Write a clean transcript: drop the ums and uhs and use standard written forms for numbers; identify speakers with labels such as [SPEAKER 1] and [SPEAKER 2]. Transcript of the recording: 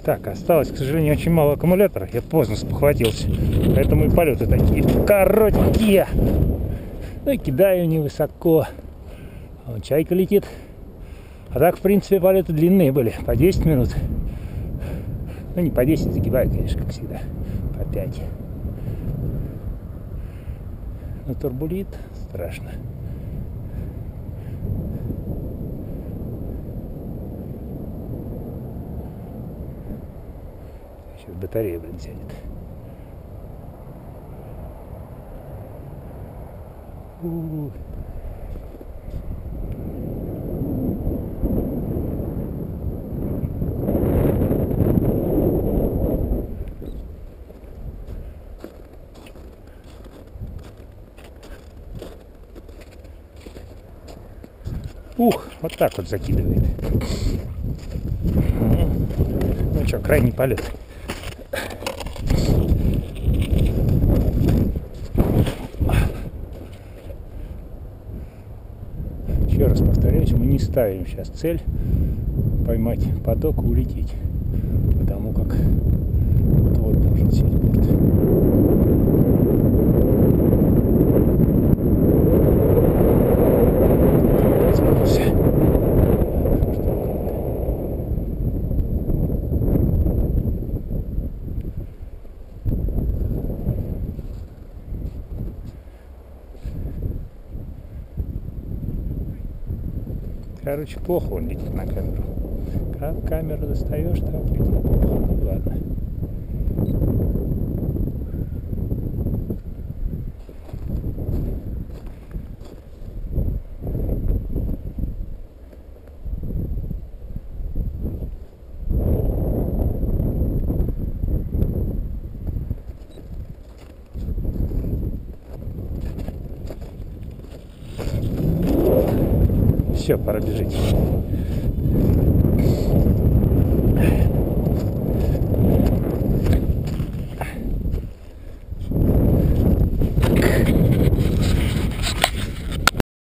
[SPEAKER 1] Так, осталось, к сожалению, очень мало аккумулятора. Я поздно спохватился. Поэтому и полеты такие короткие. Ну и кидаю невысоко. Вон чайка летит. А так, в принципе, полеты длинные были. По 10 минут. Ну, не по 10, загибаю, конечно, как всегда. По 5. Но турбулит страшно. Сейчас батарея, блин, сядет. Ух, вот так вот закидывает. Ну что, крайний полет. Еще раз повторяюсь, мы не ставим сейчас цель поймать поток и улететь, потому как вот должен сесть борт. Короче, плохо он летит на камеру. Как камеру достаешь, так летит плохо. Ну, ладно. Все, пора бежать.